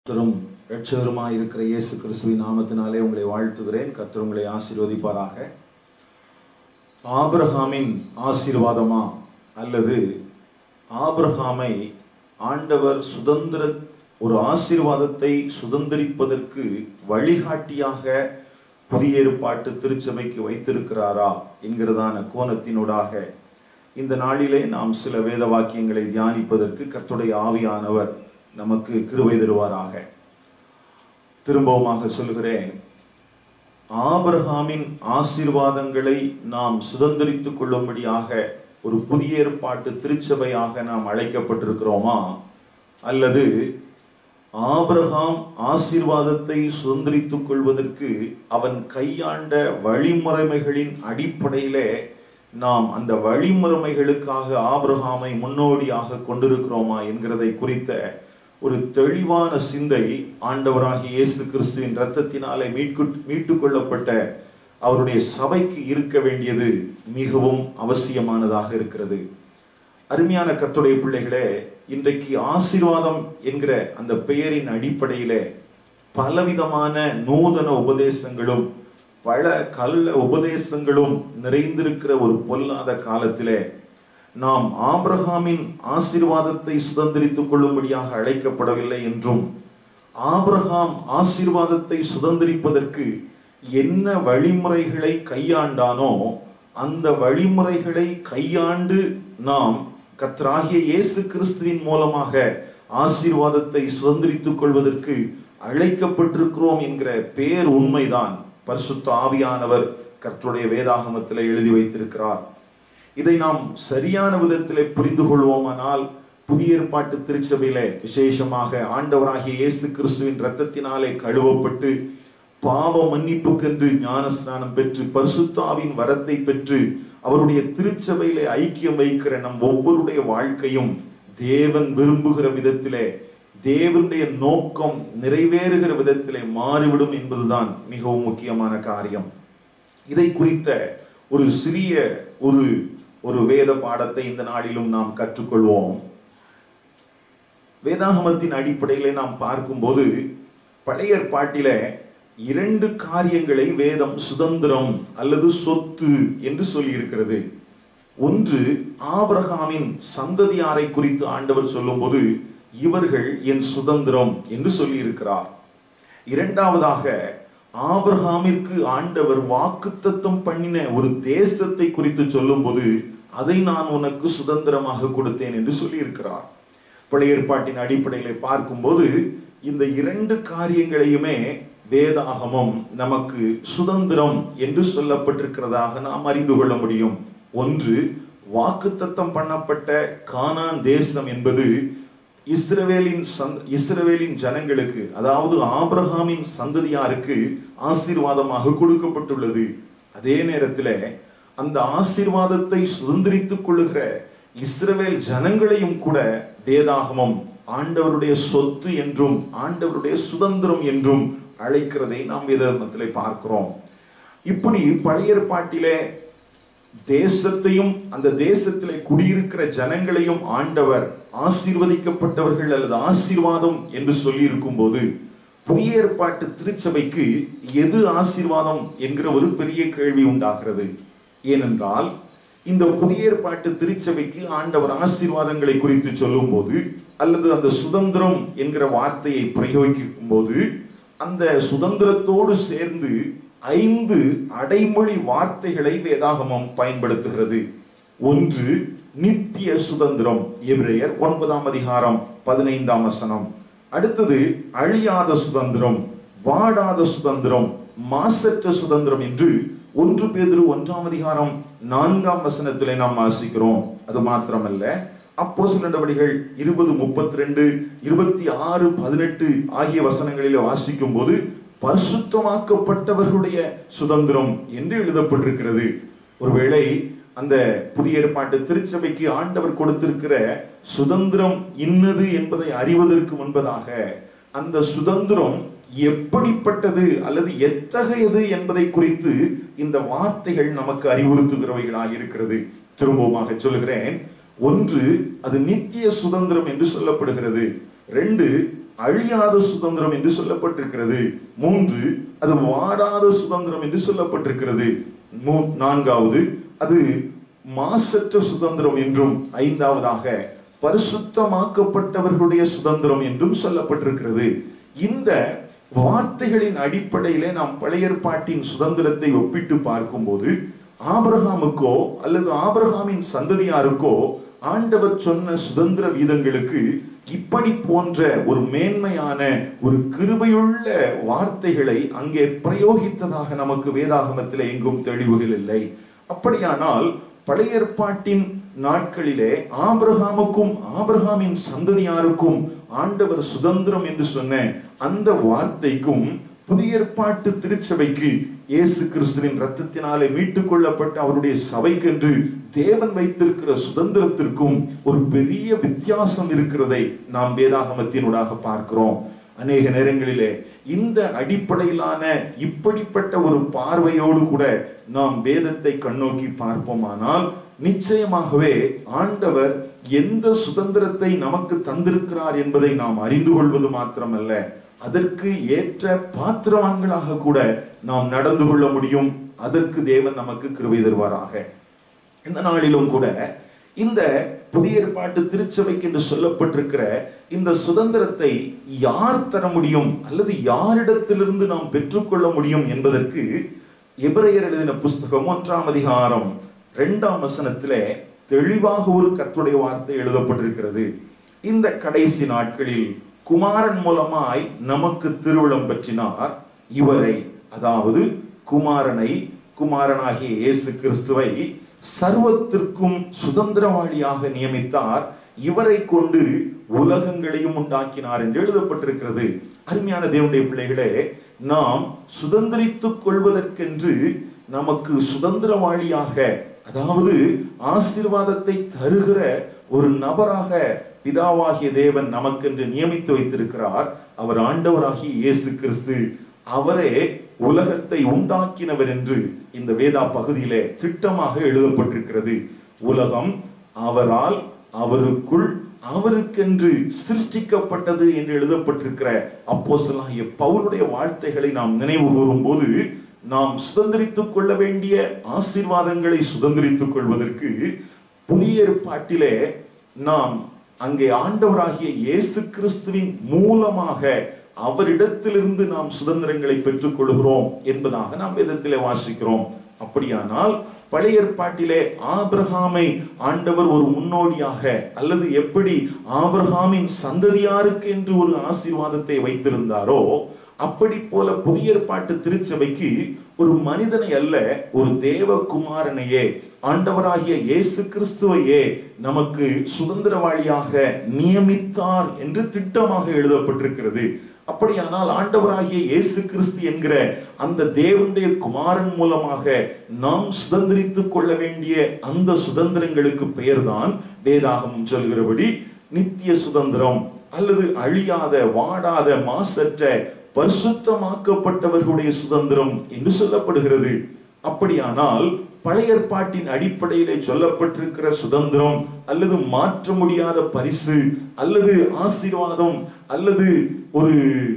கர்த்தரும் இரட்சகருமாய் இருக்கிற இயேசு கிறிஸ்துவின் நாமத்தினாலே உங்களை வாழ்த்துகிறேன். கர்த்தர் உங்களை ஆசீர்வதிப்பாராக. ஆபிரகாமின் ஆசீர்வாதமா அல்லது ஆபிரகாமை ஆண்டவர் ஒரு ஆசீர்வாதத்தை சுதந்திரிப்பதற்கு வழிகாட்டியாக புதிய ஏற்பாட்டு திருச்சபைக்கு வைத்திருக்கிறாரா என்கிறதான கோணத்தினூடாக இந்த நாளிலே நாம் சில வேத வாக்கியங்களை தியானிப்பதற்கு கர்த்தருடைய ஆவியானவர் நமக்கு கிருபை தருவாராக. திரும்பவுமாக சொல்கிறேன், ஆபிரகாமின் ஆசீர்வாதங்களை நாம் சுதந்திரித்துக் கொள்ளும்படியாக ஒரு புதிய ஏற்பாட்டு திருச்சபையாக நாம் அழைக்கப்பட்டிருக்கிறோமா, அல்லது ஆபிரகாம் ஆசீர்வாதத்தை சுதந்திரித்துக் கொள்வதற்கு அவன் கையாண்ட வழிமுறைகளின் அடிப்படையிலே நாம் அந்த வழிமுறைகளுக்காக ஆபிரகாமை முன்னோடியாக கொண்டிருக்கிறோமா என்கிறதை குறித்த ஒரு தெளிவான சிந்தை ஆண்டவராகிய இயேசு கிறிஸ்துவின் இரத்தத்தினாலே மீட்டுக் கொள்ளப்பட்ட அவருடைய சபைக்கு இருக்க வேண்டியது மிகவும் அவசியமானதாக இருக்கிறது. அருமையான கர்த்தருடைய பிள்ளைகளே, இன்றைக்கு ஆசீர்வாதம் என்கிற அந்த பெயரின் அடிப்படையிலே பலவிதமான நூதன உபதேசங்களும் பல கள்ள உபதேசங்களும் நிறைந்திருக்கிற ஒரு பொல்லாத காலத்திலே நாம் ஆபிரகாமின் ஆசீர்வாதத்தை சுதந்திரித்துக் கொள்ளும்படியாக அழைக்கப்படவில்லை என்றும், ஆபிரகாம் ஆசீர்வாதத்தை சுதந்திரிப்பதற்கு என்ன வழிமுறைகளை கையாண்டானோ அந்த வழிமுறைகளை கையாண்டு நாம் கர்த்தராகிய இயேசு கிறிஸ்துவின் மூலமாக ஆசீர்வாதத்தை சுதந்திரித்துக் கொள்வதற்கு அழைக்கப்பட்டிருக்கிறோம் என்கிற பேர் உண்மைதான் பரிசுத்த ஆவியானவர் கர்த்தருடைய வேதாகமத்தில் எழுதி வைத்திருக்கிறார். இதை நாம் சரியான விதத்திலே புரிந்து கொள்வோமானால் புதிய ஏற்பாட்டு திருச்சபையிலே விசேஷமாக ஆண்டவராகிய இயேசு கிறிஸ்துவின் இரத்தத்தினாலே கழுவப்பட்டு பாவ மன்னிப்புக்கென்று ஞானஸ்நானம் பெற்று பரிசுத்த ஆவியின் வரத்தை பெற்று அவருடைய திருச்சபையிலே ஐக்கியம் வைக்கிற நம் ஒவ்வொருடைய வாழ்க்கையும் தேவன் விரும்புகிற விதத்திலே, தேவனுடைய நோக்கம் நிறைவேறுகிற விதத்திலே மாறிவிடும் என்பதுதான் மிகவும் முக்கியமான காரியம். இதை குறித்த ஒரு சிறிய ஒரு வேத பாடத்தை இந்த நாளிலும் நாம் கற்றுக்கொள்வோம். வேதாகமத்தின் அடிப்படையிலே நாம் பார்க்கும்போது பழைய ஏற்பாட்டிலே இரண்டு காரியங்களை வேதம் சுதந்திரம் அல்லது சொத்து என்று சொல்லி இருக்கிறது. ஒன்று, ஆபிரகாமின் சந்ததியாரை குறித்து ஆண்டவர் சொல்லும் போது இவர்கள் என் சுதந்திரம் என்று சொல்லி இருக்கிறார். இரண்டாவதாக, ஆபிரகாமிற்கு ஆண்டவர் வாக்குத்தத்தம் பண்ணின ஒரு தேசத்தை குறித்து சொல்லும் போது அதை நான் உனக்கு சுதந்திரமாக கொடுத்தேன் என்று சொல்லி இருக்கிறார். பழைய ஏற்பாட்டின் அடிப்படையிலே பார்க்கும்போது இந்த இரண்டு காரியங்களையுமே வேதாகமம் நமக்கு சுதந்திரம் என்று சொல்லப்பட்டிருக்கிறதாக நாம் அறிந்து கொள்ள முடியும். ஒன்று, வாக்குத்தத்தம் பண்ணப்பட்ட கானான் தேசம் என்பது இஸ்ரவேலின் ஜனங்களுக்கு, அதாவது ஆபிரகாமின் சந்ததியாருக்கு ஆசீர்வாதமாக கொடுக்கப்பட்டுள்ளது. அதே நேரத்தில் அந்த ஆசீர்வாதத்தை சுதந்திரித்துக் கொள்ளுகிற இஸ்ரவேல் ஜனங்களையும் கூட வேதாகமம் ஆண்டவருடைய சொத்து என்றும் ஆண்டவருடைய சுதந்திரம் என்றும் அழைக்கிறதை நாம் வேதாகமத்திலே பார்க்கிறோம். இப்படி பழைய ஏற்பாட்டிலே தேசத்தையும் அந்த தேசத்திலே குடியிருக்கிற ஜனங்களையும் ஆண்டவர் ஆசீர்வதிக்கப்பட்டவர்கள் அல்லது ஆசீர்வாதம் என்று சொல்லி இருக்கும் போது புதிய ஏற்பாட்டு திருச்சபைக்கு எது ஆசீர்வாதம் என்கிற ஒரு பெரிய கேள்வி உண்டாகிறது. ஏனென்றால் இந்த புதிய ஏற்பாட்டு திருச்சபைக்கு ஆண்டவர் ஆசீர்வாதங்களை குறித்து சொல்லும் போது அல்லது அந்த சுதந்திரம் என்கிற வார்த்தையை பிரயோகிக்கும் போது அந்த சுதந்திரத்தோடு சேர்ந்து 5 அடைமொழி வார்த்தைகளை வேதாகமம் பயன்படுத்துகிறது. ஒன்று, நித்திய சுதந்திரம், எபிரேயர் 9ஆம் அதிகாரம் 15ஆம் வசனம். அடுத்தது, அழியாத சுதந்திரம், வாடாத சுதந்திரம், மாசற்ற சுதந்திரம் என்று 1 பேதுரு 1ஆம் அதிகாரம் 4ஆம் வசனத்திலே நாம் வாசிக்கிறோம். அது மாத்திரமல்ல, அப்போஸ்தலர் நடவடிக்கைகள் 20:32, 26:18 ஆகிய வசனங்களிலே வாசிக்கும் போது பரிசுத்தமாக்கப்பட்டவர்களுடைய சுதந்திரம் என்று எழுதப்பட்டிருக்கிறது. ஒருவேளை அந்த புதிய ஏற்பாட்டு திருச்சபைக்கு ஆண்டவர் கொடுத்திருக்கிற சுதந்திரம் இன்னது என்பதை அறிவதற்கு முன்பதாக அந்த சுதந்திரம் எப்படிப்பட்டது அல்லது எத்தகையது என்பதை குறித்து இந்த வார்த்தைகள் நமக்கு அறிவுறுத்துகிறவைகளாக இருக்கிறது. திரும்பவுமாக சொல்லுகிறேன். ஒன்று, அது நித்திய சுதந்திரம் என்று சொல்லப்படுகிறது. 2, அழியாத சுதந்திரம் என்று சொல்லப்பட்டிருக்கிறது. 3 அது வாடாத சுதந்திரம் என்று சொல்லப்பட்டிருக்கிறது. 4வது அது மாசற்ற சுதந்திரம் என்றும், 5வதாக பரிசுத்தமாக்கப்பட்டவர்களுடைய சுதந்திரம் என்றும் சொல்லப்பட்டிருக்கிறது. இந்த வார்த்தைகளின் அடிப்படையிலே நாம் பழைய ஏற்பாட்டின் சுதந்திரத்தை ஒப்பிட்டு பார்க்கும்போது ஆபிரகாமுக்கோ அல்லது ஆபிரகாமின் சந்ததியாருக்கோ ஆண்டவர் சொன்ன சுதந்திர வீதங்களுக்கு இப்படி போன்ற ஒரு மேன்மையான ஒரு கிருபையுள்ள வார்த்தைகளை அங்கே பிரயோகித்ததாக நமக்கு வேதாகமத்தில் எங்கும் தெளிவுகள் இல்லை. அப்படியானால் பழைய ஏற்பாட்டின் நாட்களிலே ஆபிரகாமுக்கும் ஆபிரகாமின் சந்ததியாருக்கும் ஆண்டவர் சுதந்திரம் என்று சொன்ன அந்த வார்த்தைக்கும் புதிய ஏற்பாட்டு திருச்சபைக்கு இயேசு கிறிஸ்துவின் இரத்தத்தினாலே மீட்டுக் கொள்ளப்பட்ட அவருடைய சபைக்கென்று தேவன் வைத்திருக்கிற சுதந்திரத்திற்கும் ஒரு பெரிய வித்தியாசம் இருக்கிறதை நாம் வேதாகமத்தினூடாக பார்க்கிறோம். அநேக நேரங்களிலே இந்த அடிப்படையிலான இப்படிப்பட்ட ஒரு பார்வையோடு கூட நாம் வேதத்தை கண்ணோக்கி பார்ப்போமானால் நிச்சயமாகவே ஆண்டவர் எந்த சுதந்திரத்தை நமக்கு தந்திருக்கிறார் என்பதை நாம் அறிந்து கொள்வது மாத்திரமல்ல, அதற்கு ஏற்ற பாத்திரவான்களாக கூட நாம் நடந்து கொள்ள முடியும். அதற்கு தேவன் நமக்கு கிருபை தருவாராக. இந்த நாளிலும் கூட இந்த புதிய ஏற்பாட்டு திருச்சபைக்கு என்று சொல்லப்பட்டிருக்கிற இந்த சுதந்திரத்தை யார் தர முடியும் அல்லது யாரிடத்திலிருந்து நாம் பெற்றுக்கொள்ள முடியும் என்பதற்கு எபிரேயர் எழுதின புஸ்தகம் 1ஆம் அதிகாரம் 2ஆம் வசனத்திலே தெளிவாக ஒரு கர்த்தருடைய வார்த்தை எழுதப்பட்டிருக்கிறது. இந்த கடைசி நாட்களில் குமாரன் மூலமாய் நமக்கு திருவுளம் பற்றினார். இவரை, அதாவது குமாரனாகிய இயேசு கிறிஸ்துவை சர்வத்திற்கும் சுதந்திரவாளியாக நியமித்தார். இவரை கொண்டு உலகங்களையும் உண்டாக்கினார் என்று எழுதப்பட்டிருக்கிறது. அருமையான தேவனுடைய பிள்ளைகளே, நாம் சுதந்திரித்துக் கொள்வதற்கென்று நமக்கு சுதந்திரவாளியாக, அதாவது ஆசீர்வாதத்தை தருகிற ஒரு நபராக பிதாவாகிய தேவன் நமக்கென்று நியமித்து வைத்திருக்கிறார். அவர் ஆண்டவராகிய இயேசு கிறிஸ்து. அவரே உலகத்தை உண்டாக்கினவர் என்று இந்த வேதா பகுதியிலே திட்டமாக எழுதப்பட்டிருக்கிறது. உலகம் அவரால், அவருக்குள், அவருக்கென்று சிருஷ்டிக்கப்பட்டது என்று எழுதப்பட்டிருக்கிற அப்போஸ்தலனாகிய பவுலுடைய வார்த்தைகளை நாம் நினைவு கூறும் போது நாம் சுதந்திரித்துக் கொள்ள வேண்டிய ஆசீர்வாதங்களை சுதந்திரித்துக் கொள்வதற்கு புதிய ஏற்பாட்டிலே நாம் அங்கே ஆண்டவராகிய இயேசு கிறிஸ்துவின் மூலமாக அவரிடத்திலிருந்து நாம் சுதந்திரங்களை பெற்றுக் கொள்கிறோம் என்பதாக நாம் வேதத்திலே வாசிக்கிறோம். அப்படியானால் பழைய ஏற்பாட்டிலே ஆபிரகாமை ஆண்டவர் ஒரு முன்னோடியாக, அல்லது எப்படி ஆபிரகாமின் சந்ததியாருக்கு என்று ஒரு ஆசீர்வாதத்தை வைத்திருந்தாரோ, அப்படி போல புதிய ஏற்பாட்டு திருச்சபைக்கு ஒரு மனிதனை அல்ல, ஒரு தேவகுமாரனையே, ஆண்டவராகிய இயேசு கிறிஸ்துவையே நமக்கு சுதந்திரவாளியாக நியமித்தார் என்று திட்டமாக எழுதப்பட்டிருக்கிறது. அப்படியானால் ஆண்டவராகிய இயேசு கிறிஸ்து என்கிற அந்த தேவனுடைய குமாரன் மூலமாக நாம் சுதந்திரித்துக் கொள்ள வேண்டிய அந்த சுதந்திரங்களுக்கு பெயர்தான் வேதாகமம் சொல்கிறபடி நித்திய சுதந்திரம், அல்லது அழியாத, வாடாத, மாசற்ற, பரிசுத்தமாக்கப்பட்டவர்களுடைய சுதந்திரம் என்று சொல்லப்படுகிறது. அப்படியானால் பழைய ஏற்பாட்டின் அடிப்படையிலே சொல்லப்பட்டிருக்கிற சுதந்திரம், அல்லது மாற்ற முடியாத பரிசு, அல்லது ஆசீர்வாதம், அல்லது ஒரு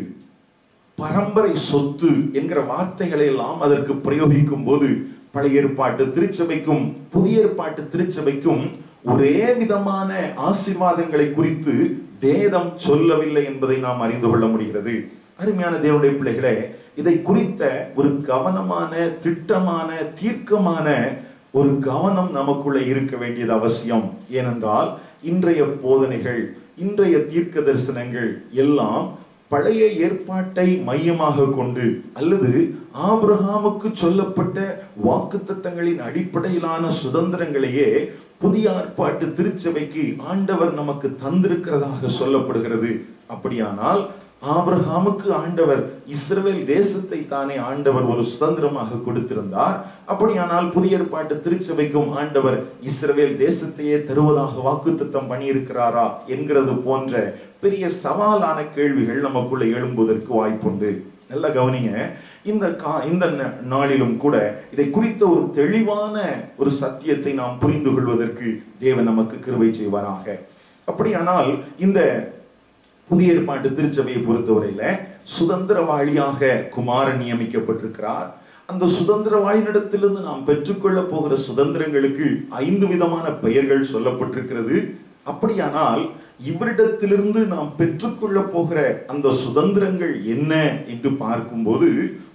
பரம்பரை சொத்து என்கிற வார்த்தைகளை எல்லாம் அதற்கு பிரயோகிக்கும் போது பழைய ஏற்பாட்டு திருச்சபைக்கும் புதிய ஏற்பாட்டு திருச்சபைக்கும் ஒரே விதமான ஆசீர்வாதங்களை குறித்து வேதம் சொல்லவில்லை என்பதை நாம் அறிந்து கொள்ள முடிகிறது. அருமையான தேவனுடைய பிள்ளைகளே, இதை குறித்த ஒரு கவனமான, திட்டமான, தீர்க்கமான ஒரு கவனம் நமக்குள்ள இருக்க வேண்டியது அவசியம். ஏனென்றால் இன்றைய போதனைகள், இன்றைய தீர்க்க தரிசனங்கள் எல்லாம் பழைய ஏற்பாட்டை மையமாக கொண்டு, அல்லது ஆபிரகாமுக்கு சொல்லப்பட்ட வாக்குத்தத்தங்களின் அடிப்படையிலான சுதந்திரங்களையே புதிய ஏற்பாட்டு திருச்சபைக்கு ஆண்டவர் நமக்கு தந்திருக்கிறதாக சொல்லப்படுகிறது. அப்படியானால் ஆபிரகாமுக்கு ஆண்டவர் இஸ்ரவேல் தேசத்தை தானே ஆண்டவர் ஒரு சுதந்திரமாக கொடுத்திருந்தார். அப்படியானால் புதிய ஏற்பாட்டு திருச்சபைக்கும் ஆண்டவர் இஸ்ரவேல் தேசத்தையே தருவதாக வாக்குத்தத்தம் பண்ணியிருக்கிறாரா என்கிறது போன்ற பெரிய சவாலான கேள்விகள் நமக்குள்ள எழும்புவதற்கு வாய்ப்புண்டு. நல்ல கவனிங்க. இந்த நாளிலும் கூட இதை குறித்த ஒரு தெளிவான ஒரு சத்தியத்தை நாம் புரிந்து கொள்வதற்கு தேவன் நமக்கு கிருபை செய்வாராக. அப்படியானால் இந்த புதிய ஏற்பாட்டு திருச்சபையை பொறுத்தவரையில சுதந்திரவாளியாக குமாரன் நியமிக்கப்பட்டிருக்கிறார். அந்த சுதந்திரவாளியிடத்திலிருந்து நாம் பெற்றுக்கொள்ள போகிற சுதந்திரங்களுக்கு 5 விதமான பெயர்கள் சொல்லப்பட்டிருக்கிறது. அப்படியானால் இவரிடத்திலிருந்து நாம் பெற்றுக்கொள்ள போகிற அந்த சுதந்திரங்கள் என்ன என்று பார்க்கும்போது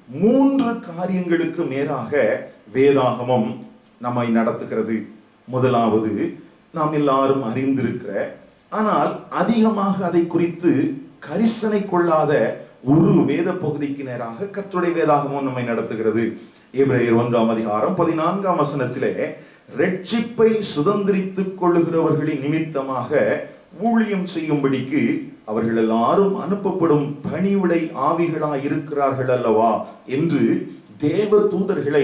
3 காரியங்களுக்கு மேலாக வேதாகமம் நம்மை நடத்துகிறது. முதலாவது, நாம் எல்லாரும் அறிந்திருக்கிற ஆனால் அதிகமாக அதை குறித்து கரிசனை கொள்ளாத ஒரு வேத பகுதிக்கு நேராக கர்த்தருடைய வேதாகமம் நம்மை நடத்துகிறது. எபிரேயர் 1ஆம் அதிகாரம் 14ஆம் வசனத்திலே ரட்சிப்பை சுதந்திரித்துக் கொள்ளுகிறவர்களின் நிமித்தமாக ஊழியம் செய்யும்படிக்கு அவர்கள் எல்லாரும் அனுப்பப்படும் பணிவிடை ஆவிகளாய் இருக்கிறார்கள் அல்லவா என்று தேவ தூதர்களை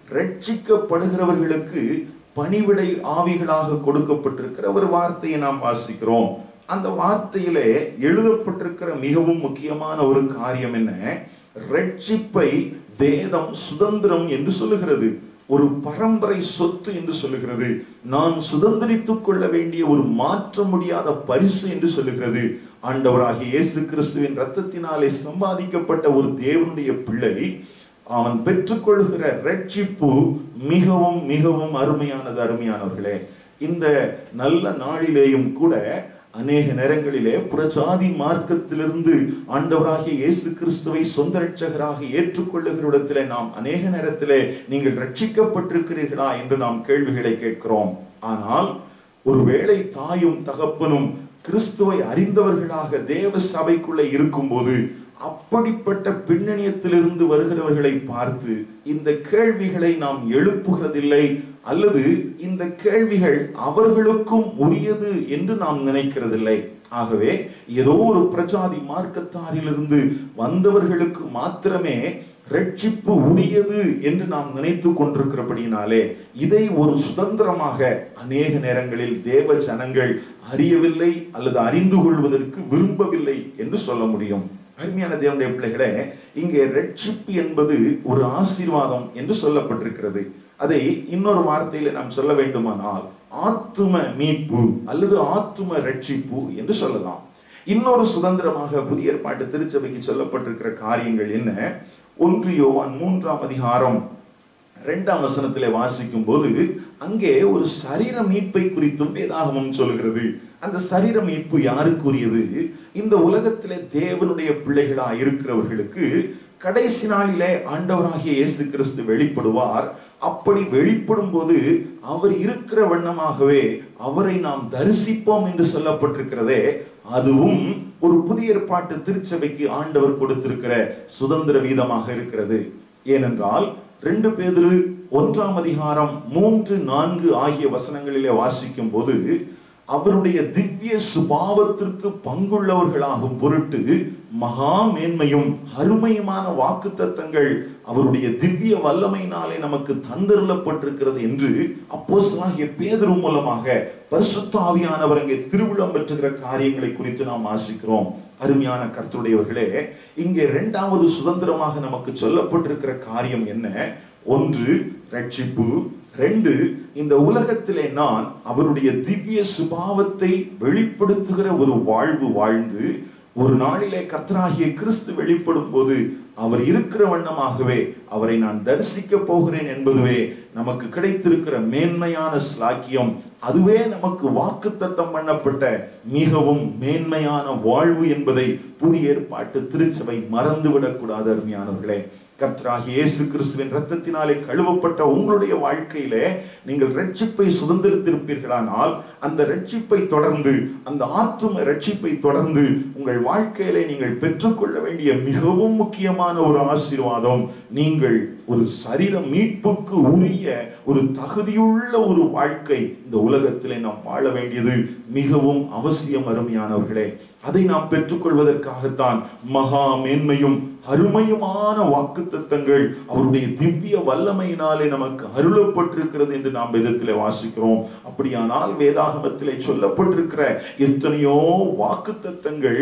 ரட்சிக்கப்படுகிறவர்களுக்கு பணிவிடை ஆவிகளாக கொடுக்கப்பட்டிருக்கிற ஒரு வார்த்தையை நாம் வாசிக்கிறோம். அந்த வார்த்தையிலே எழுதப்பட்டிருக்கிற மிகவும் முக்கியமான ஒரு காரியம் என்ன? ரட்சிப்பை வேதம் சுதந்திரம் என்று சொல்லுகிறது, ஒரு பரம்பரை சொத்து என்று சொல்லுகிறது, நான் சுதந்திரித்துக் கொள்ள வேண்டிய ஒரு மாற்ற முடியாத பரிசு என்று சொல்லுகிறது. ஆண்டவராகிய இயேசு கிறிஸ்துவின் இரத்தத்தினாலே சம்பாதிக்கப்பட்ட ஒரு தேவனுடைய பிள்ளை அவன் பெற்றுக்கொள்கிற ரட்சிப்பு மிகவும் மிகவும் அருமையானது. அருமையானவர்களே, இந்த நல்ல நாளிலேயும் கூட அநேக நேரங்களிலே புறஜாதி மார்க்கத்திலிருந்து ஆண்டவராகிய இயேசு கிறிஸ்துவை சொந்த இரட்சகராக ஏற்றுக்கொள்ளுகிற இடத்திலே நாம் அநேக நேரத்திலே நீங்கள் ரட்சிக்கப்பட்டிருக்கிறீர்களா என்று நாம் கேள்விகளை கேட்கிறோம். ஆனால் ஒருவேளை தாயும் தகப்பனும் கிறிஸ்துவை அறிந்தவர்களாக தேவ சபைக்குள்ளே இருக்கும்போது அப்படிப்பட்ட பின்னணியத்திலிருந்து வருகிறவர்களை பார்த்து இந்த கேள்விகளை நாம் எழுப்புகிறதில்லை, அல்லது இந்த கேள்விகள் அவர்களுக்கும் உரியது என்று நாம் நினைக்கிறதில்லை. ஆகவே ஏதோ ஒரு பிரஜாதி மார்க்கத்தாரிலிருந்து வந்தவர்களுக்கு மாத்திரமே ரட்சிப்பு உரியது என்று நாம் நினைத்து கொண்டிருக்கிறபடினாலே இதை ஒரு சுதந்திரமாக அநேக நேரங்களில் தேவ ஜனங்கள் அறியவில்லை அல்லது அறிந்து கொள்வதற்கு விரும்பவில்லை என்று சொல்ல முடியும். அருமையான தேவனுடைய பிள்ளைகளே, இங்கே ரட்சிப்பு என்பது ஒரு ஆசீர்வாதம் என்று சொல்லப்பட்டிருக்கிறது. அதை இன்னொரு வார்த்தையில நாம் சொல்ல வேண்டுமானால் ஆத்தும மீட்பு அல்லது ஆத்தும ரட்சிப்பு என்று சொல்லலாம். இன்னொரு சுதந்திரமாக புதிய ஏற்பாட்டு திருச்சபைக்கு சொல்லப்பட்டிருக்கிற காரியங்கள் என்ன? 1 யோவான் 3ஆம் அதிகாரம் 2ஆம் வசனத்திலே வாசிக்கும் போது அங்கே ஒரு சரீர மீட்பை குறித்தும் வேதாகமம் சொல்கிறது. அந்த சரீர மீட்பு யாருக்குரியது? இந்த உலகத்திலே தேவனுடைய பிள்ளைகளா இருக்கிறவர்களுக்கு கடைசி நாளிலே ஆண்டவராகிய இயேசு கிறிஸ்து வெளிப்படுவார். அப்படி வெளிப்படும் போது அவர் இருக்கிற வண்ணமாகவே அவரை நாம் தரிசிப்போம் என்று சொல்லப்பட்டிருக்கிறதே, அதுவும் ஒரு புதிய ஏற்பாட்டு திருச்சபைக்கு ஆண்டவர் கொடுத்திருக்கிற சுதந்திர வீதமாக இருக்கிறது. ஏனென்றால் 2 பேதுரு 1ஆம் அதிகாரம் 3, 4 ஆகிய வசனங்களிலே வாசிக்கும் போது அவருடைய திவ்ய சுபாவத்திற்கு பங்குள்ளவர்களாகும் பொருட்டு மகா மேன்மையும் அருமையுமான வாக்குத்தத்தங்கள் அவருடைய திவ்ய வல்லமையினாலே நமக்கு தந்தருளப்பட்டிருக்கிறது என்று அப்போஸ்தலனாகிய பேதுரு மூலமாக பரிசுத்த ஆவியானவர் அங்கே திருவிழம் பெற்றுகிற காரியங்களை குறித்து நாம் வாசிக்கிறோம். அருமையான கர்த்தருடையவர்களே, இங்கே 2வது சுதந்திரமாக நமக்கு சொல்லப்பட்டிருக்கிற காரியம் என்ன? 1 ரட்சிப்பு, 2 இந்த உலகத்திலே நான் அவருடைய திவ்ய சுபாவத்தை வெளிப்படுத்துகிற ஒரு வாழ்வு வாழ்ந்து ஒரு நாளிலே கர்த்தராகிய கிறிஸ்து வெளிப்படும் போது அவர் இருக்கிற வண்ணமாகவே அவரை நான் தரிசிக்க போகிறேன் என்பதுவே நமக்கு கிடைத்திருக்கிற மேன்மையான ஸ்லாக்கியம். அதுவே நமக்கு வாக்குத்தத்தம் பண்ணப்பட்ட மிகவும் மேன்மையான வாழ்வு என்பதை புதிய ஏற்பாட்டு திருச்சபை மறந்துவிடக் கூடாது. அருமையானவர்களே, கர்த்தராகிய இயேசு கிறிஸ்துவின் இரத்தத்தினாலே கழுவப்பட்ட உங்களுடைய வாழ்க்கையிலே நீங்கள் ரட்சிப்பை சுதந்திரித்திருப்பீர்களானால் அந்த ரட்சிப்பை தொடர்ந்து, அந்த ஆத்தும ரட்சிப்பை தொடர்ந்து உங்கள் வாழ்க்கையிலே நீங்கள் பெற்றுக்கொள்ள வேண்டிய மிகவும் முக்கியமான ஒரு ஆசீர்வாதம், நீங்கள் ஒரு சரீர மீட்புக்கு உரிய ஒரு தகுதியுள்ள ஒரு வாழ்க்கை இந்த உலகத்திலே நாம் வாழ வேண்டியது மிகவும் அவசியம். அருமையானவர்களே, அதை நாம் பெற்றுக்கொள்வதற்காகத்தான் மகா மேன்மையும் அருமையுமான வாக்குத்தத்தங்கள் அவருடைய திவ்ய வல்லமையினாலே நமக்கு அருளப்பட்டிருக்கிறது என்று நாம் வேதத்திலே வாசிக்கிறோம். அப்படியானால் வேதாகமத்திலே சொல்லப்பட்டிருக்கிற எத்தனையோ வாக்குத்தத்தங்கள்,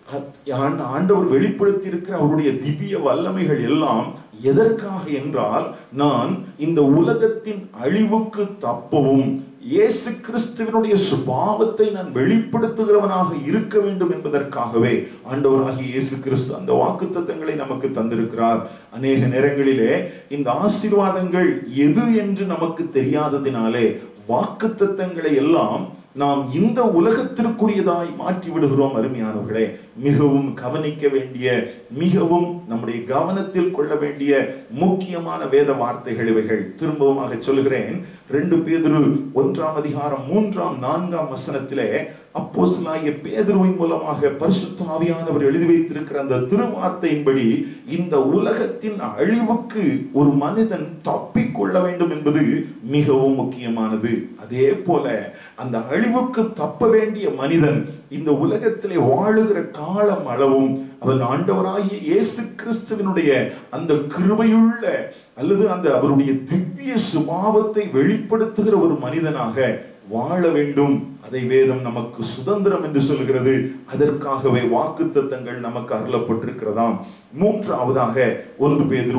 ஆண்டவர் வெளிப்படுத்தி இருக்கிற அவருடைய திவ்ய வல்லமைகள் எல்லாம் எதற்காக என்றால், நான் இந்த உலகத்தின் அழிவுக்கு தப்பவும் இயேசு கிறிஸ்துவினுடைய சுபாவத்தை நான் வெளிப்படுத்துகிறவனாக இருக்க வேண்டும் என்பதற்காகவே ஆண்டவராகிய இயேசு கிறிஸ்து அந்த வாக்குத்தத்தங்களை நமக்கு தந்திருக்கிறார். அநேக நேரங்களிலே இந்த ஆசீர்வாதங்கள் எது என்று நமக்கு தெரியாததினாலே வாக்குத்தத்தங்களை எல்லாம் நாம் இந்த உலகத்திற்குரியதாய் மாற்றி விடுகிறோம். அருமையானவர்களே, மிகவும் கவனிக்க வேண்டிய, மிகவும் நம்முடைய கவனத்தில் கொள்ள வேண்டிய முக்கியமான வேத வார்த்தைகள் இவைகள். திரும்பவுமாக சொல்கிறேன், 2 பேதுரு 1:3-4 அப்போஸ்தலனாகிய பேதுருவின் மூலமாக பரிசுத்த ஆவியானவர் எழுதி வைத்திருக்கிற அந்த திருவார்த்தையின்படி இந்த உலகத்தின் அழிவுக்கு ஒரு மனிதன் தப்பிக்கொள்ள வேண்டும் என்பது மிகவும் முக்கியமானது. அதே போல அந்த அழிவுக்கு தப்ப வேண்டிய மனிதன் இந்த உலகத்திலே வாழுகிற காலம் அளவும் அவன் ஆண்டவராகிய இயேசு கிறிஸ்துவினுடைய அந்த கிருபையுள்ள அல்லது அந்த அவருடைய திவ்ய சுபாவத்தை வெளிப்படுத்துகிற ஒரு மனிதனாக வாழ வேண்டும். அதை வேதம் நமக்கு சுதந்திரம் என்று சொல்கிறது. அதற்காகவே வாக்குத்தத்தங்கள் நமக்கு அருளப்பட்டிருக்கிறதாம். மூன்றாவதாக 1 பேதுரு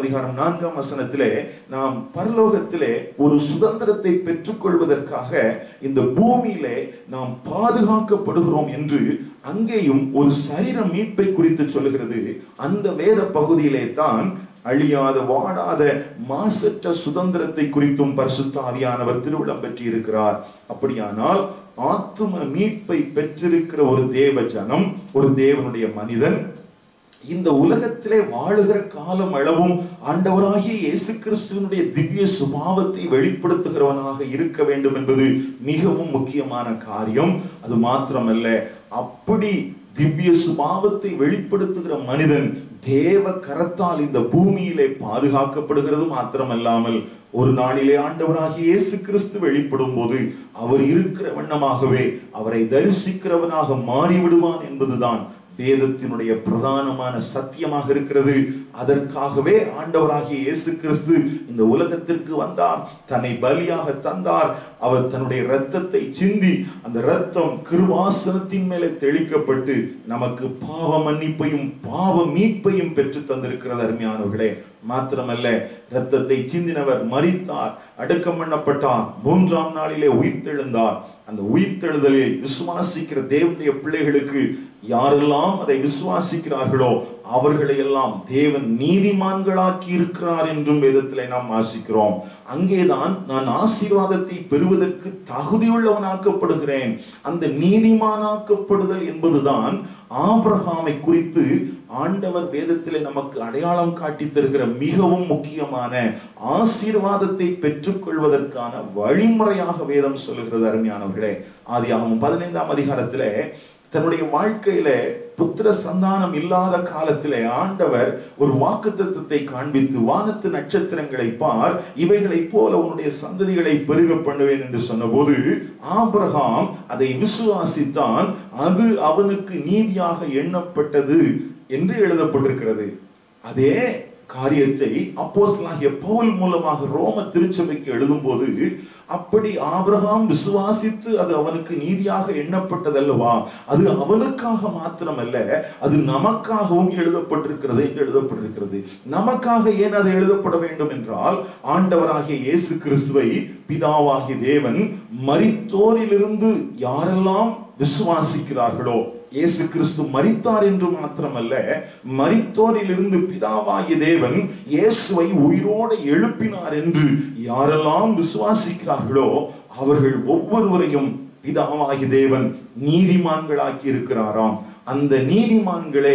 1:4 நாம் பரலோகத்திலே ஒரு சுதந்திரத்தை பெற்றுக் கொள்வதற்காக இந்த பூமியிலே நாம் பாதுகாக்கப்படுகிறோம் என்று அங்கேயும் ஒரு சரீர மீட்பை குறித்து சொல்கிறது. அந்த வேத பகுதியிலே தான் அழியாத, வாடாத, மாசற்ற சுதந்திரத்தை குறித்தும் பரிசுத்த ஆவியானவர் திருவிழம் பெற்றி இருக்கிறார். அப்படியானால் ஆத்தும மீட்பை பெற்றிருக்கிற ஒரு தேவ ஜனம், ஒரு தேவனுடைய மனிதன் இந்த உலகத்திலே வாழுகிற காலம் அளவும் ஆண்டவராகிய இயேசு கிறிஸ்துவினுடைய திவ்ய சுபாவத்தை வெளிப்படுத்துகிறவனாக இருக்க வேண்டும் என்பது மிகவும் முக்கியமான காரியம். அது மாத்திரமல்ல, அப்படி திவ்ய சுபாவத்தை வெளிப்படுத்துகிற மனிதன் தேவ கரத்தால் இந்த பூமியிலே பாதுகாக்கப்படுகிறது மாத்திரமல்லாமல் ஒரு நாளிலே ஆண்டவராகிய இயேசு கிறிஸ்து வெளிப்படும் போது அவர் இருக்கிற வண்ணமாகவே அவரை தரிசிக்கிறவனாக மாறிவிடுவான் என்பதுதான் வேதத்தினுடைய பிரதானமான சத்தியமாக இருக்கிறது. அதற்காகவே ஆண்டவராகிய இயேசு கிறிஸ்து இந்த உலகத்திற்கு வந்தார், தன்னை பலியாக தந்தார். அவர் தன்னுடைய இரத்தத்தை சிந்தி அந்த இரத்தம் கிருபாசனத்தின் மேலே தெளிக்கப்பட்டு நமக்கு பாவ மன்னிப்பையும் பாவ மீட்பையும் பெற்று தந்திருக்கிறது. அருமையானவர்களே, மாத்திரமல்ல, இரத்தத்தை சிந்தினவர் மரித்தார், அடக்கம் பண்ணப்பட்டார், 3ஆம் நாளிலே உயிர்த்தெழுந்தார். அந்த உயிர்த்தெழுதலை விசுவாசிக்கிற தேவனுடைய பிள்ளைகளுக்கு யாரெல்லாம் அதை விசுவாசிக்கிறார்களோ அவர்களை எல்லாம் தேவன் நீதிமான்களாக்கி இருக்கிறார் என்றும் வேதத்திலே நாம் வாசிக்கிறோம். அங்கேதான் நான் ஆசீர்வாதத்தை பெறுவதற்கு தகுதியுள்ளவனாக்கப்படுகிறேன். அந்த நீதிமானாக்கப்படுதல் என்பதுதான் ஆபிரகாமை குறித்து ஆண்டவர் வேதத்திலே நமக்கு அடையாளம் காட்டி தருகிற மிகவும் முக்கியமான ஆசீர்வாதத்தை பெற்றுக் கொள்வதற்கான வழிமுறையாக வேதம் சொல்லுகிறது. அருமையானவர்களே, ஆதியாகமம் 15ஆம் அதிகாரத்திலே தன்னுடைய வாழ்க்கையில புத்திர சந்தானம் இல்லாத காலத்திலே ஆண்டவர் ஒரு வாக்குத்தத்தத்தை காண்பித்து, வானத்து நட்சத்திரங்களை பார், இவைகளை போல உன்னுடைய சந்ததிகளை பெருக பண்ணுவேன் என்று சொன்னபோது ஆபிரகாம் அதை விசுவாசித்தான். அது அவனுக்கு நீதியாக எண்ணப்பட்டது என்று எழுதப்பட்டிருக்கிறது. அதே காரியத்தை அப்போஸ்தலனாகிய பவுல் மூலமாக ரோம திருச்சபைக்கு எழுதும்போது, அப்படி ஆபிரகாம் விசுவாசித்து அது அவனுக்கு நீதியாக எண்ணப்பட்டதல்லவா, அது அவனுக்காக மாத்திரமல்ல, அது நமக்காகவும் எழுதப்பட்டிருக்கிறது என்று எழுதப்பட்டிருக்கிறது. நமக்காக ஏன் அது எழுதப்பட வேண்டும் என்றால், ஆண்டவராகிய இயேசு கிறிஸ்துவை பிதாவாகிய தேவன் மரித்தோரிலிருந்து யாரெல்லாம் விசுவாசிக்கிறார்களோ, இயேசு கிறிஸ்து மரித்தார் என்று மாத்திரமல்ல, மரித்தோரிலிருந்து பிதாவாகிய தேவன் இயேசுவை உயிரோடு எழுப்பினார் என்று யாரெல்லாம் விசுவாசிக்கிறார்களோ அவர்கள் ஒவ்வொருவரையும் பிதாவாகிய தேவன் நீதிமான்களாக்கி இருக்கிறாராம். அந்த நீதிமான்களே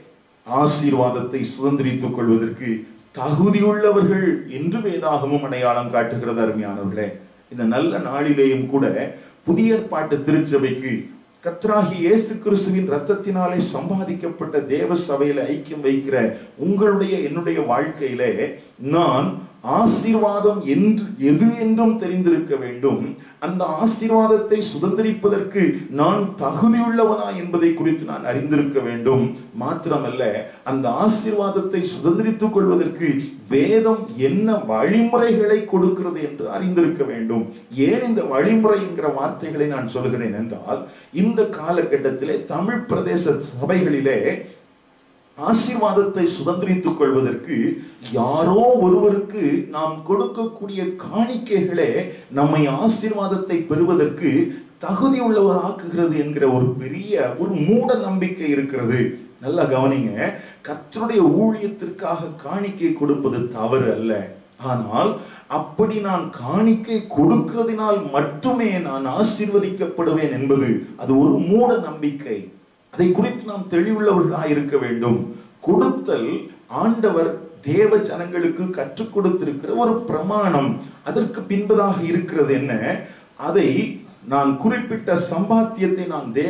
ஆசீர்வாதத்தை சுதந்திரித்துக் கொள்வதற்கு தகுதியுள்ளவர்கள் என்று வேதாகமும் அடையாளம் காட்டுகிறது. அருமையானவர்களே, இந்த நல்ல நாளிலேயும் கூட புதிய ஏற்பாட்டு திருச்சபைக்கு கர்த்தராகிய இயேசு கிறிஸ்துவின் இரத்தத்தினாலே சம்பாதிக்கப்பட்ட தேவ சபையில ஐக்கியம் வைக்கிற உங்களுடைய என்னுடைய வாழ்க்கையிலே நான் ஆசீர்வாதம் என்று எது என்றும் தெரிந்திருக்க வேண்டும். அந்த ஆசீர்வாதத்தை சுதந்திரிப்பதற்கு நான் தகுதியுள்ளவனா என்பதை குறித்து நான் அறிந்திருக்க வேண்டும். மாத்திரமல்ல, அந்த ஆசீர்வாதத்தை சுதந்திரித்துக் கொள்வதற்கு வேதம் என்ன வழிமுறைகளை கொடுக்கிறது என்று அறிந்திருக்க வேண்டும். ஏன் இந்த வழிமுறை என்கிற வார்த்தைகளை நான் சொல்கிறேன் என்றால், இந்த காலகட்டத்திலே தமிழ் பிரதேச சபைகளிலே ஆசீர்வாதத்தை சுதந்திரித்துக் கொள்வதற்கு யாரோ ஒருவருக்கு நாம் கொடுக்கக்கூடிய காணிக்கைகளே நம்மை ஆசீர்வாதத்தை பெறுவதற்கு தகுதி உள்ளவராக்குகிறது என்கிற ஒரு பெரிய ஒரு மூட நம்பிக்கை இருக்கிறது. நல்லா கவனிங்க, கர்த்தருடைய ஊழியத்திற்காக காணிக்கை கொடுப்பது தவறு அல்ல. ஆனால் அப்படி நான் காணிக்கை கொடுக்கிறதினால் மட்டுமே நான் ஆசீர்வதிக்கப்படுவேன் என்பது அது ஒரு மூட நம்பிக்கை. அதை குறித்து நாம் தெளிவுள்ளவர்களாக இருக்க வேண்டும். கொடுத்தல் ஆண்டவர் தேவ ஜனங்களுக்கு கற்றுக் கொடுத்திருக்கிற ஒரு பிரமாணம். அதற்கு பின்பதாக இருக்கிறது என்ன? அதை நான் குறிப்பிட்ட சம்பாத்தியத்தை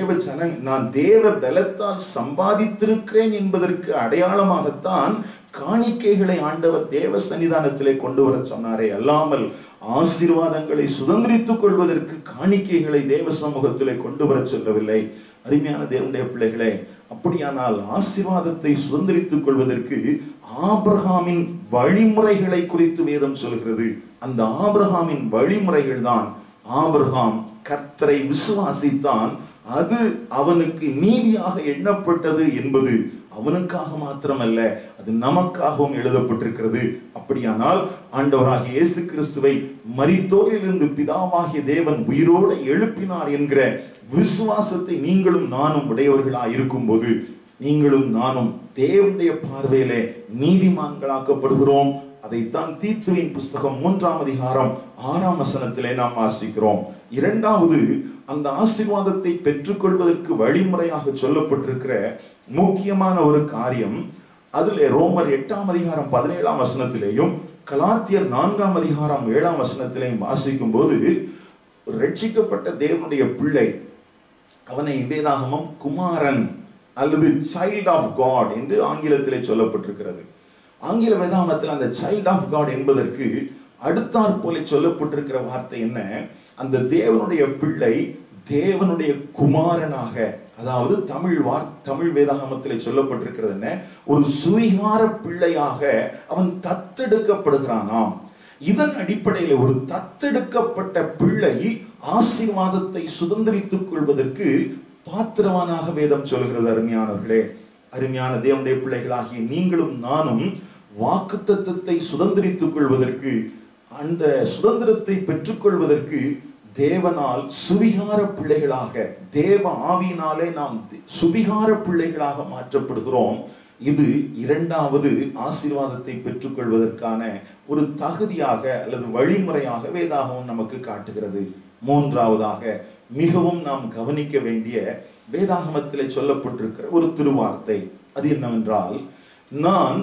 நான் தேவ பலத்தால் சம்பாதித்திருக்கிறேன் என்பதற்கு அடையாளமாகத்தான் காணிக்கைகளை ஆண்டவர் தேவ சன்னிதானத்திலே கொண்டு வர சொன்னாரே அல்லாமல் ஆசீர்வாதங்களை சுதந்திரித்துக் கொள்வதற்கு காணிக்கைகளை தேவ சமூகத்திலே கொண்டு வர சொல்லவில்லை. அருமையான தேவனுடைய பிள்ளைகளே, அப்படியானால் ஆசீர்வாதத்தை சுதந்திரித்துக் கொள்வதற்கு ஆபிரகாமின் வழிமுறைகளை குறித்து வேதம் சொல்கிறது. அந்த ஆபிரகாமின் வழிமுறைகள் தான், ஆபிரகாம் கர்த்தரை விசுவாசித்தான், அது அவனுக்கு நீதியாக எண்ணப்பட்டது என்பது அவனுக்காக மாத்திரமல்ல, அது நமக்காகவும் எழுதப்பட்டிருக்கிறது. அப்படியானால் ஆண்டவராகிய இயேசு கிறிஸ்துவை மரித்தோரிலிருந்து பிதாவாகிய தேவன் உயிரோடு எழுப்பினார் என்கிற விசுவாசத்தை நீங்களும் நானும் உடையவர்களாக இருக்கும் போது நீங்களும் நானும் தேவனுடைய பார்வையிலே நீதிமான்களாக்கப்படுகிறோம். அதைத்தான் தீத்துவின் புஸ்தகம் 3ஆம் அதிகாரம் 6ஆம் வசனத்திலே நாம் வாசிக்கிறோம். இரண்டாவது, அந்த ஆசீர்வாதத்தை பெற்றுக்கொள்வதற்கு வழிமுறையாக சொல்லப்பட்டிருக்கிற முக்கியமான ஒரு காரியம், அதிலே ரோமர் 8ஆம் அதிகாரம் 17ஆம் வசனத்திலேயும் கலாத்தியர் 4ஆம் அதிகாரம் 7ஆம் வசனத்திலேயும் வாசிக்கும் போது, ரட்சிக்கப்பட்ட தேவனுடைய பிள்ளை அவனை வேதாகமம் குமாரன் அல்லது சைல்ட் ஆஃப் காட் என்று ஆங்கிலத்திலே சொல்லப்பட்டிருக்கிறது. ஆங்கில வேதாகமத்தில் அந்த சைல்ட் ஆஃப் காட் என்பதற்கு அடுத்தாற் போல சொல்லப்பட்டிருக்கிற வார்த்தை என்ன? அந்த தேவனுடைய பிள்ளை தேவனுடைய குமாரனாக, அதாவது தமிழ் வேதாகமத்திலே சொல்லப்பட்டிருக்கிறது என்ன? ஒரு சுவிகார பிள்ளையாக அவன் தத்தெடுக்கப்படுகிறானாம். இதன் அடிப்படையில் ஒரு தத்தெடுக்கப்பட்ட பிள்ளை ஆசீர்வாதத்தை சுதந்திரித்துக் கொள்வதற்கு பாத்திரவானாக வேதம் சொல்கிறது. அருமையானவர்களே, அருமையான தேவனுடைய பிள்ளைகளாகிய நீங்களும் நானும் வாக்குத்தத்தத்தை சுதந்திரித்துக் கொள்வதற்கு, அந்த சுதந்திரத்தை பெற்றுக்கொள்வதற்கு தேவனால் சுவிகார பிள்ளைகளாக, தேவ ஆவியினாலே நாம் சுவிகார பிள்ளைகளாக மாற்றப்படுகிறோம். இது இரண்டாவது ஆசீர்வாதத்தை பெற்றுக்கொள்வதற்கான ஒரு தகுதியாக அல்லது வழிமுறையாக வேதாகமம் நமக்கு காட்டுகிறது. மூன்றாவதாக, மிகவும் நாம் கவனிக்க வேண்டிய வேதாகமத்திலே சொல்லப்பட்டிருக்கிற ஒரு திருவார்த்தை, அது என்னவென்றால், நான்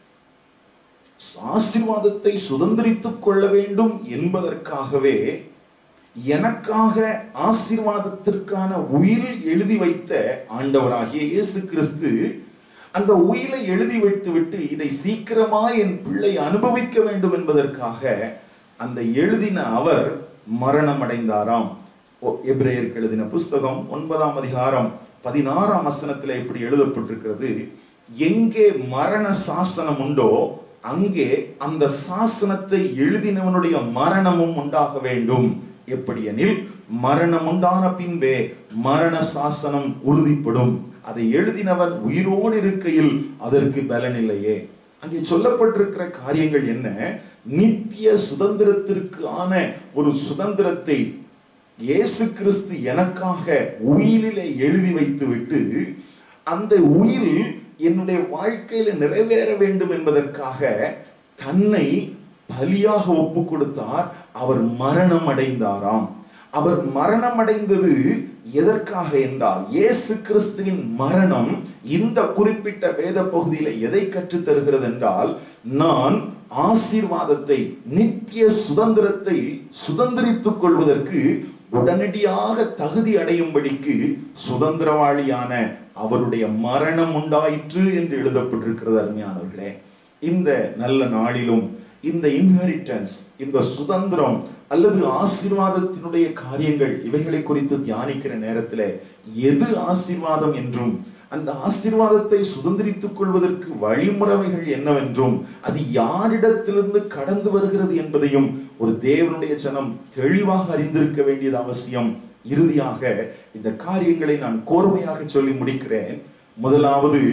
ஆசீர்வாதத்தை சுதந்திரித்துக் கொள்ள வேண்டும் என்பதற்காகவே எனக்காக ஆசீர்வாதத்திற்கான உயில் எழுதி வைத்த ஆண்டவராகிய இயேசு கிறிஸ்து அந்த உயிலை எழுதி வைத்துவிட்டு இதை சீக்கிரமா என் பிள்ளை அனுபவிக்க வேண்டும் என்பதற்காக அந்த எழுதின அவர் மரணம் அடைந்தாராம். எபிரேயருக்கு எழுதின புஸ்தகம் 9ஆம் அதிகாரம் 16ஆம் வசனத்திலே இப்படி எழுதப்பட்டிருக்கிறது, எங்கே மரண சாசனம் உண்டோ அங்கே அந்த சாசனத்தை எழுதினவனுடைய மரணமும் உண்டாக வேண்டும். எப்படி எனில், மரணம் உண்டான பின்பே மரண சாசனம் உறுதிப்படும். அதை எழுதினவன் உயிரோடு இருக்கையில் அதற்கு பலனில்லையே. அங்கே சொல்லப்பட்டிருக்கிற காரியங்கள் என்ன? நித்திய சுதந்திரத்திற்கான ஒரு சுதந்திரத்தை இயேசு கிறிஸ்து எனக்காக உயிரிலே எழுதி வைத்து விட்டு, அந்த உயில் என்னுடைய வாழ்க்கையில நிறைவேற வேண்டும் என்பதற்காக தன்னை பலியாக ஒப்பு கொடுத்தார். அவர் மரணம் அடைந்தாராம். அவர் மரணம் அடைந்தது எதற்காக என்றால், இயேசு கிறிஸ்துவின் மரணம் இந்த குறிப்பிட்ட வேத பகுதியில எதை கற்றுத் தருகிறது என்றால், நான் ஆசீர்வாதத்தை, நித்திய சுதந்திரத்தை சுதந்திரித்துக் கொள்வதற்கு உடனடியாக தகுதி அடையும்படிக்கு சுதந்திரவாளியான அவருடைய மரணம் உண்டாயிற்று என்று எழுதப்பட்டிருக்கிறது. அருமையானவர்களே, இந்த நல்ல நாளிலும் இந்த இன்ஹெரிட்டன்ஸ், இந்த சுதந்திரம் அல்லது ஆசீர்வாதத்தினுடைய காரியங்கள், இவைகளை குறித்து தியானிக்கிற நேரத்தில் எது ஆசீர்வாதம் என்றும் அந்த ஆசீர்வாதத்தை சுதந்திரித்துக் கொள்வதற்கு வழிமுறைகள் என்னவென்றும் அது யாரிடத்திலிருந்து கடந்து வருகிறது என்பதையும் ஒரு தேவனுடைய ஜனம் தெளிவாக அறிந்திருக்க வேண்டியது அவசியம். இறுதியாக இந்த காரியங்களை நான் கோர்வையாக சொல்லி முடிக்கிறேன். முதலாவது,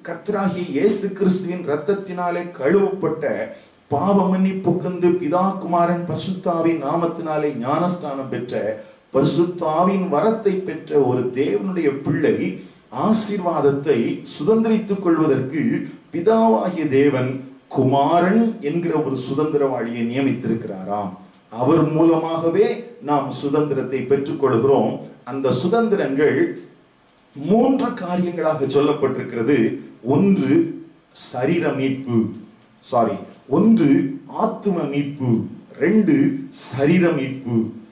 கர்த்தராகிய இயேசு கிறிஸ்துவின் இரத்தத்தினாலே கழுவப்பட்ட பாவ மன்னிப்புக்கென்று பிதா குமாரன் பரிசுத்தாவின் நாமத்தினாலே ஞானஸ்நானம் பெற்ற பரிசுத்தாவின் வரத்தை பெற்ற ஒரு தேவனுடைய பிள்ளை ஆசீர்வாதத்தை சுதந்திரித்துக் கொள்வதற்கு பிதாவாகிய தேவன் குமாரன் என்கிற ஒரு சுதந்திரவாளியை நியமித்திருக்கிறாராம். அவர் மூலமாகவே நாம் சுதந்திரத்தை பெற்றுக் கொள்கிறோம். அந்த சுதந்திரங்கள் 3 காரியங்களாக சொல்லப்பட்டிருக்கிறது. ஒன்று சரீர மீட்பு, ஒன்று ஆத்தும மீட்பு, 2 சரீர மீட்பு,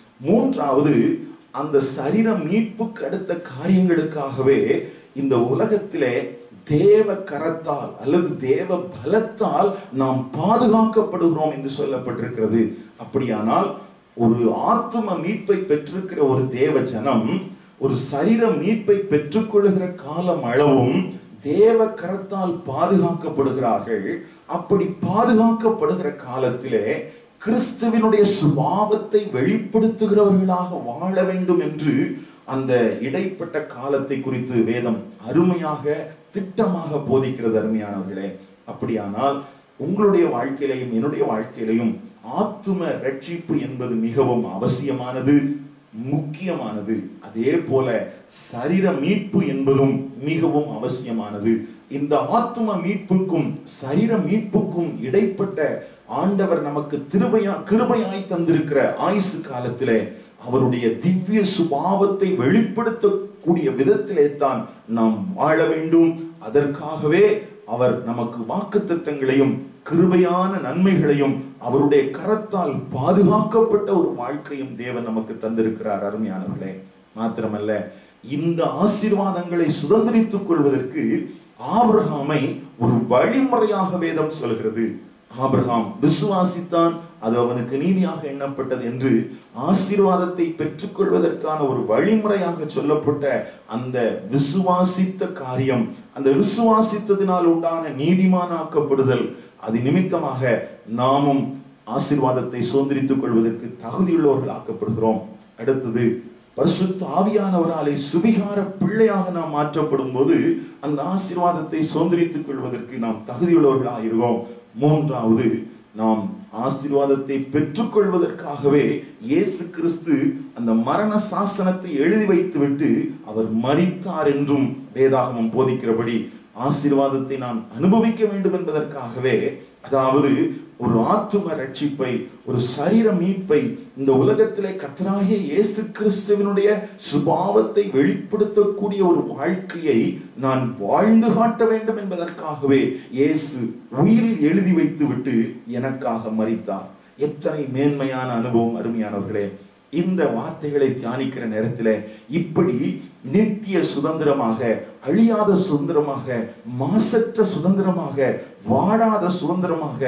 3வது அந்த சரீர மீட்புக்கு அடுத்த காரியங்களுக்காகவே இந்த உலகத்திலே தேவ கரத்தால் அல்லது தேவ பலத்தால் நாம் பாதுகாக்கப்படுகிறோம் என்று சொல்லப்பட்டிருக்கிறது. அப்படியானால் ஒரு ஆத்தும மீட்பை பெற்றிருக்கிற ஒரு தேவ ஜனம் ஒரு சரீர மீட்பை பெற்றுக்கொள்ளுகிற காலம் அளவும் தேவ கரத்தால் பாதுகாக்கப்படுகிறார்கள். அப்படி பாதுகாக்கப்படுகிற காலத்திலே கிறிஸ்துவினுடைய சுபாவத்தை வெளிப்படுத்துகிறவர்களாக வாழ வேண்டும் என்று அந்த இடைப்பட்ட காலத்தை குறித்து வேதம் அருமையாக திட்டமாக போதிக்கிறது. அருமையானவர்களே, அப்படியானால் உங்களுடைய வாழ்க்கையிலையும் என்னுடைய வாழ்க்கையிலையும் ஆத்தும ரட்சிப்பு என்பது மிகவும் அவசியமானது, முக்கியமானது. அதே போல சரீர மீட்பு என்பதும் மிகவும் அவசியமானது. இந்த ஆத்தும மீட்புக்கும் சரீர மீட்புக்கும் இடைப்பட்ட ஆண்டவர் நமக்கு கிருபையாய் தந்திருக்கிற ஆயுசு காலத்திலே அவருடைய திவ்ய சுபாவத்தை வெளிப்படுத்தக்கூடிய விதத்திலே தான் நாம் வாழ வேண்டும். அதற்காகவே அவர் நமக்கு வாக்குத்தத்தங்களையும் கிருபையான நன்மைகளையும் அவருடைய கரத்தால் பாதுகாக்கப்பட்ட ஒரு வாழ்க்கையும் தேவன் நமக்கு தந்திருக்கிறார். அருமையானவர்களே, மாத்திரமல்ல, இந்த ஆசீர்வாதங்களை சுதந்திரித்துக் கொள்வதற்கு ஆபிரகாமை ஒரு வழிமுறையாக வேதம் சொல்கிறது. ஆபிரகாம் விசுவாசித்தான், அது அவனுக்கு நீதியாக எண்ணப்பட்டது என்று ஆசீர்வாதத்தை பெற்றுக்கொள்வதற்கான ஒரு வழிமுறையாக சொல்லப்பட்ட அந்த விசுவாசித்த காரியம், அந்த விசுவாசித்ததினால் உண்டான நீதிமானாக்கப்படுதல், அது நிமித்தமாக நாமும் ஆசீர்வாதத்தை சுதந்திரித்துக் கொள்வதற்கு தகுதியுள்ளவர்கள் ஆக்கப்படுகிறோம். அடுத்தது, பரிசுத்த ஆவியானவராலே சுவிகார பிள்ளையாக நாம் மாற்றப்படும் போது அந்த ஆசீர்வாதத்தை சுதந்திரித்துக் கொள்வதற்கு நாம் தகுதியுள்ளவர்களாக இருக்கிறோம். 3வது, நாம் ஆசீர்வாதத்தை பெற்றுக் கொள்வதற்காகவே இயேசு கிறிஸ்து அந்த மரண சாசனத்தை எழுதி வைத்துவிட்டு அவர் மரித்தார் என்றும் வேதாகமம் போதிக்கிறபடி ஆசீர்வாதத்தை நான் அனுபவிக்க வேண்டும் என்பதற்காகவே, அதாவது ஒரு ஆத்தும ரட்சிப்பை, ஒரு சரீர மீட்பை இந்த உலகத்திலே கர்த்தராகிய இயேசு கிறிஸ்துவினுடைய சுபாவத்தை வெளிப்படுத்தக்கூடிய ஒரு வாழ்க்கையை நான் வாழ்ந்து காட்ட வேண்டும் என்பதற்காகவே இயேசு உயிரில் எழுதி வைத்து விட்டு எனக்காக மரித்தார். எத்தனை மேன்மையான அனுபவம் அருமையானவர்களே! இந்த வார்த்தைகளை தியானிக்கிற நேரத்தில் இப்படி நித்திய சுதந்திரமாக, அழியாத சுதந்திரமாக, மாசற்ற சுதந்திரமாக, வாடாத சுதந்திரமாக,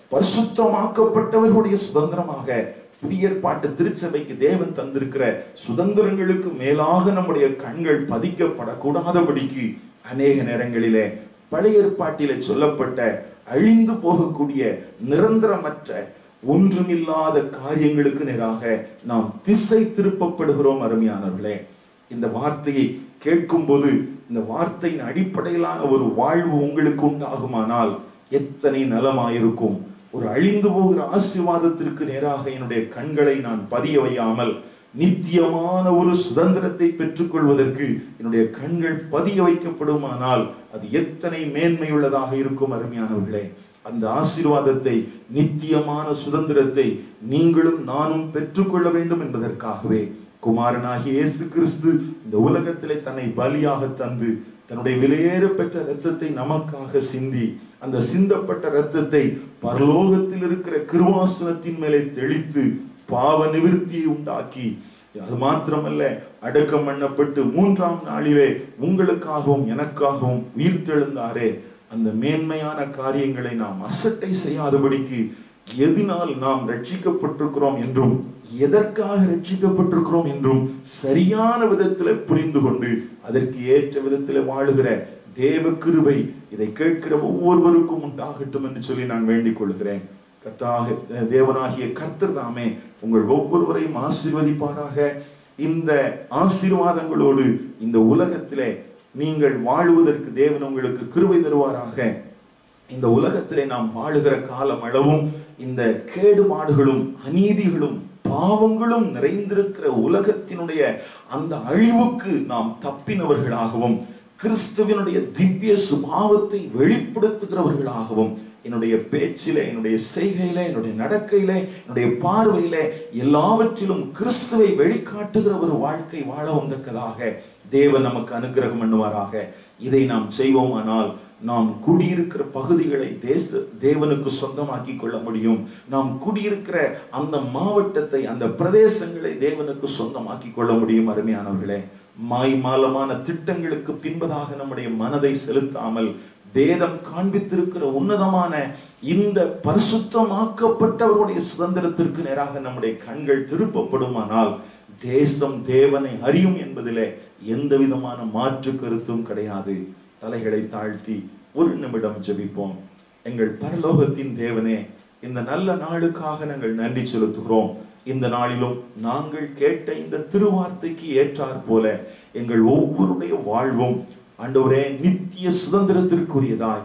பரிசுத்தமாக்கப்பட்டவர்களுடைய சுதந்திரமாக புதிய ஏற்பாட்டு திருச்சபைக்கு தேவன் தந்திருக்கிற சுதந்திரங்களுக்கு மேலாக நம்முடைய கண்கள் பதிக்கப்படக்கூடாதபடிக்கு அநேக நேரங்களிலே பழைய ஏற்பாட்டிலே சொல்லப்பட்ட அழிந்து போகக்கூடிய நிரந்தரமற்ற ஒன்றுமில்லாத காரியங்களுக்கு நேராக நாம் திசை திருப்பப்படுகிறோம். அருமையானவர்களே, இந்த வார்த்தையை கேட்கும் போது இந்த வார்த்தையின் அடிப்படையிலான ஒரு வாழ்வு உங்களுக்கு உண்டாகுமானால் எத்தனை நலமாயிருக்கும். ஒரு அழிந்து போகிற ஆசீர்வாதத்திற்கு நேராக என்னுடைய கண்களை நான் பதிய வையாமல் நித்தியமான ஒரு சுதந்திரத்தை பெற்றுக் கொள்வதற்கு என்னுடைய கண்கள் பதிய வைக்கப்படுமானால் அது எத்தனை மேன்மையுள்ளதாக இருக்கும். அருமையானவர்களே, அந்த ஆசீர்வாதத்தை, நித்தியமான சுதந்திரத்தை நீங்களும் நானும் பெற்றுக்கொள்ள வேண்டும் என்பதற்காகவே குமாரனாகிய இயேசு கிறிஸ்து இந்த உலகத்திலே தன்னை பலியாக தந்து தன்னுடைய விலையேற பெற்ற இரத்தத்தை நமக்காக சிந்தி, அந்த சிந்தப்பட்ட இரத்தத்தை பரலோகத்தில் இருக்கிற கிருபாசனத்தின் மேலே தெளித்து பாவ நிவிருத்தியை உண்டாக்கி, அது மாத்திரமல்ல, அடக்கம் பண்ணப்பட்டு 3ஆம் நாளிலே உங்களுக்காகவும் எனக்காகவும் உயிர்த்தெழுந்தாரே. அந்த மேன்மையான காரியங்களை நாம் அசட்டை செய்யாதபடிக்கு எதனால் நாம் ரட்சிக்கப்பட்டிருக்கிறோம் என்றும் எதற்காக ரட்சிக்கப்பட்டிருக்கிறோம் என்றும் சரியான விதத்தில் புரிந்து கொண்டு அதற்கு ஏற்ற விதத்தில் வாழுகிற தேவ கிருபை இதை கேட்கிற ஒவ்வொருவருக்கும் உண்டாகட்டும் என்று சொல்லி நான் வேண்டிக் கொள்கிறேன். தேவனாகிய கர்த்தர் தாமே உங்கள் ஒவ்வொருவரையும் ஆசீர்வதிப்பாராக. இந்த ஆசீர்வாதங்களோடு இந்த உலகத்திலே நீங்கள் வாழுவதற்கு தேவன் உங்களுக்கு கிருபை தருவாராக. இந்த உலகத்திலே நாம் வாழுகிற காலம் அளவும் இந்த கேடுபாடுகளும் அநீதிகளும் பாவங்களும் நிறைந்திருக்கிற உலகத்தினுடைய அந்த அழிவுக்கு நாம் தப்பினவர்களாகவும் கிறிஸ்துவினுடைய திவ்ய சுபாவத்தை வெளிப்படுத்துகிறவர்களாகவும் என்னுடைய பேச்சிலே, என்னுடைய செய்கையிலே, என்னுடைய நடக்கையிலே, என்னுடைய பார்வையிலே எல்லாவற்றிலும் கிறிஸ்துவை வெளிக்காட்டுகிற ஒரு வாழ்க்கை வாழ வந்தக்கதாக தேவன் நமக்கு அனுகிரகம் பண்ணுவாராக. இதை நாம் செய்வோமானால் நாம் குடியிருக்கிற பகுதிகளை தேவனுக்கு சொந்தமாக்கி கொள்ள முடியும். நாம் குடியிருக்கிற அந்த மாவட்டத்தை, அந்த பிரதேசங்களை தேவனுக்கு சொந்தமாக்கி கொள்ள முடியும். அருமையானவர்களே, மாய்மாலமான திட்டங்களுக்கு பின்பதாக நம்முடைய மனதை செலுத்தாமல் வேதம் காண்பித்திருக்கிற உன்னதமான இந்த பரிசுத்தமாக்கப்பட்டவருடைய சுதந்திரத்திற்கு நேராக நம்முடைய கண்கள் திருப்பப்படுமானால் தேசம் தேவனை அறியும் என்பதிலே எந்த விதமான மாற்று கருத்தும் கிடையாது. தலைகளை தாழ்த்தி ஒரு நிமிடம் ஜெபிப்போம். எங்கள் பரலோகத்தின் தேவனே, இந்த நல்ல நாளுக்காக நாங்கள் நன்றி செலுத்துகிறோம். இந்த நாளிலும் நாங்கள் கேட்ட இந்த திருவார்த்தைக்கு ஏற்றாற் போல எங்கள் ஒவ்வொருடைய வாழ்வும் ஆண்டவரே நித்திய சுதந்திரத்திற்குரியதாய்,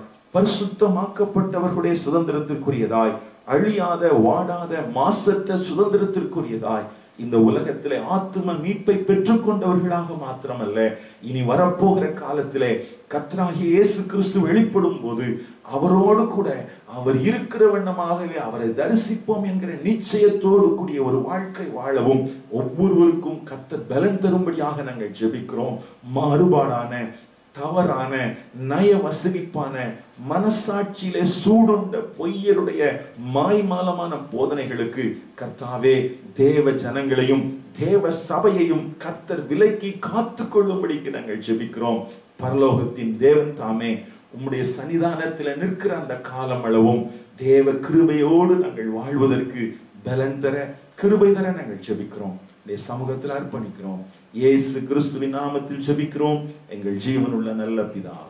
பரிசுத்தமாக்கப்பட்டவர்களுடைய சுதந்திரத்திற்குரியதாய், அழியாத வாடாத மாசற்ற சுதந்திரத்திற்குரியதாய், இந்த உலகத்திலே ஆத்தும மீட்பை பெற்றுக் கொண்டவர்களாக மாத்திரமல்ல, இனி வரப்போகிற காலத்திலே கர்த்தராகிய இயேசு கிறிஸ்து வெளிப்படும் போது அவரோடு கூட அவர் இருக்கிற வண்ணமாகவே அவரை தரிசிப்போம் என்கிற நிச்சயத்தோடு கூடிய ஒரு வாழ்க்கை வாழவும் ஒவ்வொருவருக்கும் கர்த்தர் பலன் தரும்படியாக நாங்கள் ஜெபிக்கிறோம். மாறுபாடான, தவறான, நய வசதிப்பான, மனசாட்சியிலே சூடுண்ட பொய்யருடைய மாய்மாலமான போதனைகளுக்கு கர்த்தாவே தேவ ஜனங்களையும் தேவ சபையையும் கர்த்தர் விலக்கி காத்து கொள்ளும்படிக்கு நாங்கள் ஜெபிக்கிறோம். பரலோகத்தின் தேவன் தாமே உம்முடைய சன்னிதானத்தில் நிற்கிற அந்த காலம் அளவும் தேவ கிருபையோடு நாங்கள் வாழ்வதற்கு பலன் தர, கிருபை தர நாங்கள் ஜெபிக்கிறோம். சமூகத்தில் அர்ப்பணிக்கிறோம். இயேசு கிறிஸ்துவின் நாமத்தில் ஜெபிக்கிறோம் எங்கள் ஜீவனுள்ள நல்ல பிதா.